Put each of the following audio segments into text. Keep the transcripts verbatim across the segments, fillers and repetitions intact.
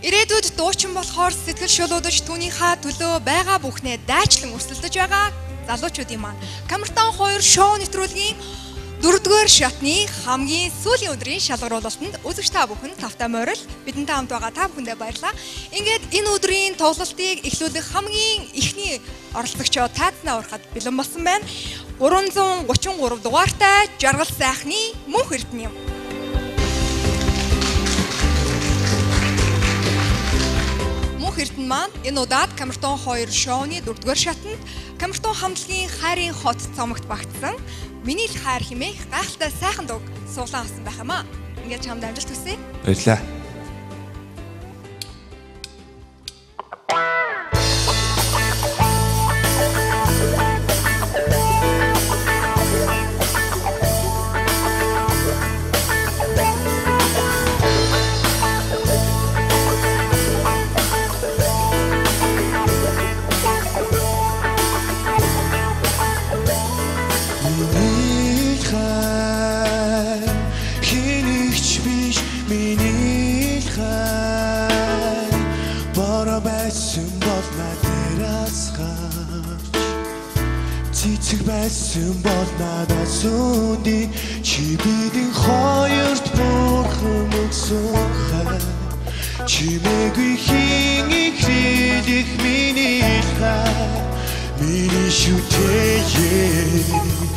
Ирээдүйд дуучин болохоор сэтгэл шулуудаж түүнийхээ төлөө байгаа бүхнээ дайчлан өрсөлдөж байгаа залуучуудын маань Камертон хоёр шоу нэвтрүүлгийн дөрөвдүгээр шатны хамгийн сүүлийн өдрийн шалгаруулалтанд үзэгч та бүхэн тавтай морил бидэнтэй хамт байгаа та бүхэндээ баярлалаа. Ингээд энэ өдрийн тоглолтыг эхлүүлэх хамгийн ихний оролцогчоо тайзнаа урахад бэлэн болсон байна. гурван зуун гучин гурав дугаартай жаргал сайхны Мөнх Эрдэнэ юм. Мөнх Эрдэнэ маань энэ удаад Камертон хоёр шоуны дөрөвдүгээр шатанд Камертон хамтлагийн хайрын хот цомогт багтсан Миний л хайр хэмээх гайхалтай сайхан дуу суулган авсан байх юм аа. Ингээд чамд амжилт хүсье. Баярлалаа. Байсан бол надад сүндий чи бидийн хоёрт бурхан өгсөн хай чимээгүй хин ихрилэх миний хай миний шүтээ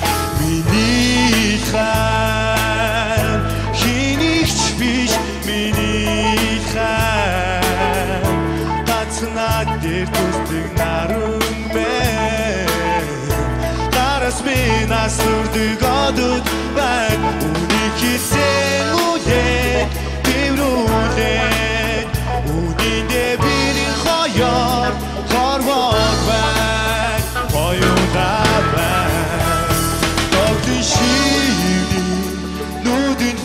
миний хай хинийч биш миний хай тацнаад дээр төсдөг нарун Нас үрдэг одод байна Үнийг хийсэн үе Тэврүүлээд Үниндээ бирийн хоёр Хорвоод байна Хоёудаа байна Тогтын шивний Нүдэн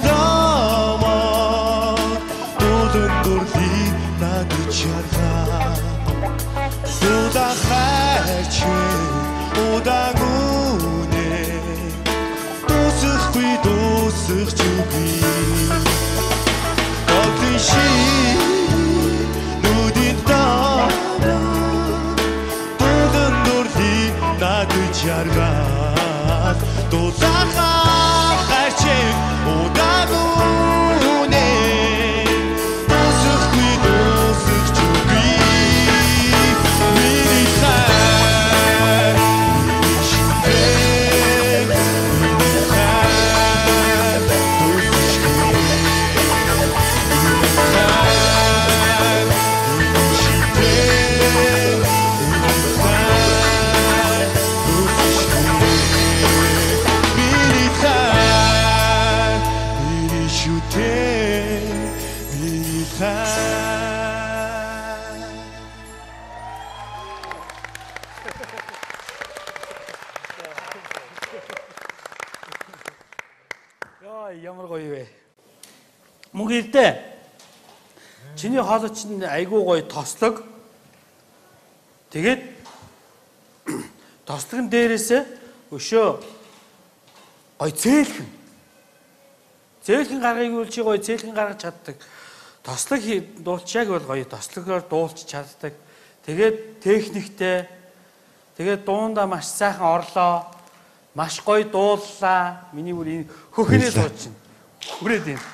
дамаг Дулын дурлыг надад чаргаа Судаа хайрчин Удаан Дусах чүгүй Тогтын шив Нүдийн дамаг Дулын дурлыг надад чаргаад Дулаахан хайрчин удаан үнэ Дусахгүй дусах чүгүй Миний хайр Ямар гоё вэ? Мөнх Эрдэнэ. Чиний хоолой чинь айгүй гоё тослог. Тэгээд тослогын дээрээсээ өшөө гоё цээлхэн. Цээлхэн гаргыг үл чи гоё цээлхэн гаргаж чаддаг. Тослог дуулч яг бол гоё тослогоор дуулч чаддаг. Тэгээд техниктэй. Тэгээд дуунда маш сайхан орлоо. Маш гоё дууллаа. Миний бүр энэ хөхнээ сууж чинь. Хүрээд юм.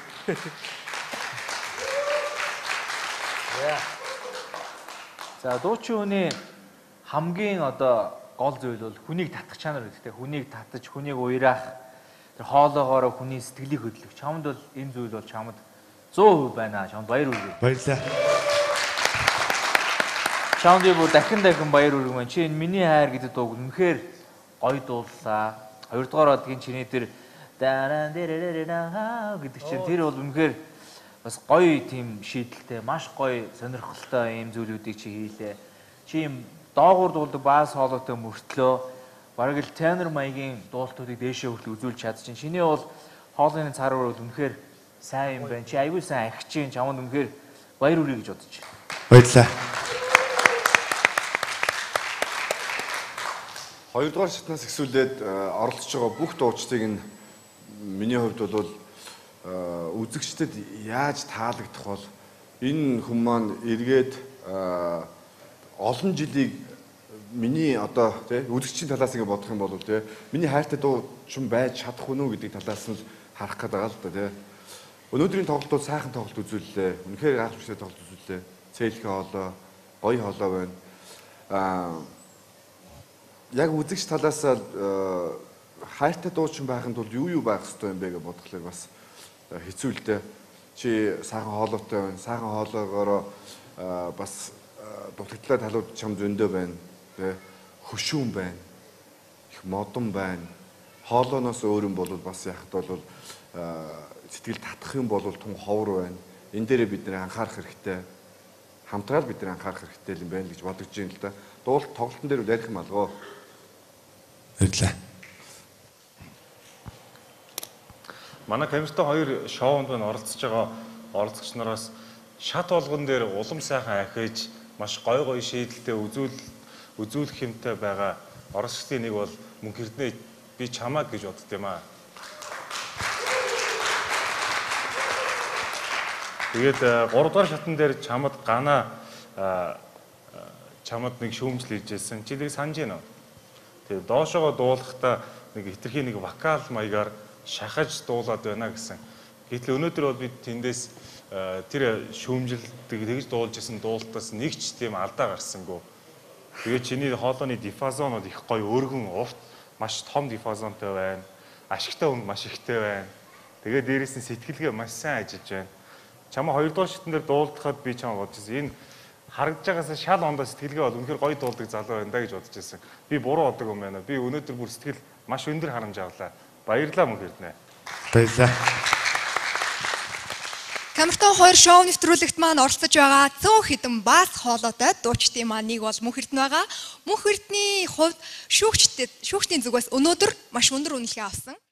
За дуучин хүний хамгийн одоо гол зүйл бол хүнийг татах чанар гэдэг. Хүнийг татаж, хүнийг уйраах, тэр хоолоогоор хүний сэтгэлийг хөдлөх. Чамд бол энэ зүйл бол чамд зуун хувь байна. Чамд баяр хүргэе. Баярлалаа. Чамд бүр дахин дахин баяр хүргэмэн. Чи энэ миний хайр гэдэг дууг үнэхээр гоё дууллаа. Хоёрдугаар одгийн чиний тэр даран дэрэрэрэ гэдэг чинь тэр бол үнэхээр бас гоё тийм шийдэлтэй, маш гоё сонирхолтой ийм зүйлүүдийг чи хийлээ. Чи ийм доогуур дуулдаг баас хоолойтой мөртлөө бараг л тенор маягийн дуултуудыг дээшээ хүртэл үзүүлж чадчихин. Чиний бол хоолойны цар бүр бол үнэхээр сайн юм байна. Чи аягүй сайн ахиж чинь чамд үнэхээр баяр хүргэе гэж бодож байна. Баярлалаа. Хоёрдугаар шатнаас эхсүүлээд оролцож байгаа бүх дуучдыг нь миний хувьд бол үзэгчдэд яаж таалагдах бол Энэ хүн маань эргээд олон жилийг миний одоо тий үзэгчийн талаас ингэ бодох юм бол тий миний хайртай дуу ч байж чадах уу гэдэг талаас нь харах гээд байгаа л да тий. Өнөөдрийн тоглолт бол сайхан тоглолт үзүүллээ. Үнэхээр гайхамшигтай тоглолт үзүүллээ. Цээлхэн хоолой, гоё хоолой байна. Аа яг үзэгч талаас хайртай дуу ч байханд бол юу юу байх ёстой юм бэ гэж бодглохлоор бас хэцүү л дээ. Чи сайхан хоолойтой байна. Сайхан хоолойгоороо бас дутагдлаа талууд чам зөндөө байна. Тэ хөшүүн байна. Их модон байна. Хоолойноос өөр юм бол бас яхад бол сэтгэл татах юм бол тун ховор байна. Энэ дээрээ бид нэр анхаарах хэрэгтэй. Хамтраад бид нэр анхаарах хэрэгтэй юм байна гэж бодож байна л да. Дуулт тоглолтын дээр ярих юм алгоо. Баярлалаа. Манай камертаа хоёр шоунд байна оролцож байгаа оролцогч нараас шат болгон дээр улам сайхан ахиж маш гой гой шийдэлтэй үзүүл үзүүлэх юмтай байгаа оролцогчдын нэг бол мөнх эрдэнэ би чамаа гэж бодд юм аа. Тэгээд гурав дахь шатн дээр чамд гана чамд нэг шүүмжил хийжсэн. Чи нэг санаж байна уу? Тэгээд доошогоо дуулахдаа нэг хитрхи нэг вокал маягаар шахаж дуулаад байна гэсэн. Гэтэл өнөөдөр бол бид тэндээс тэр шүүмжилдэг тэгж дуулж исэн дуултаас нэг ч тийм алдаа гарсангүй. Тэгээд чиний хоолойны дифазонууд их гоё өргөн урт маш том дифазонтой байна. Ашигтай өнгө маш ихтэй байна. Тэгээд дээрээс нь сэтгэлгээ маш сайн ажиллаж байна. Чамаа хоёрдугаар шатн дээр дуулдахад би чамаа бодож ирсэн. Энэ харагдж байгаас шал ондоо сэтгэлгээ бол үнэхээр гоё дуулдаг залуу байна да гэж бодож ирсэн. Би буруу бодог юм байна. Би өнөөдөр бүр сэтгэл маш өндөр харамж авлаа. Баярлалаа мөнх эрдэнэ. Баярлалаа. Камертон хоёр шоу нэвтрүүлэгт маань оролцож байгаа цөөн хэдэн бас хоолойтой дуучдын маань нэг бол мөнх эрдэнэ байгаа. Мөнх эрдэнэний хувьд шүүгчдэд шүүгчдийн зүгээс өнөөдөр маш өндөр үнэлгээ авсан.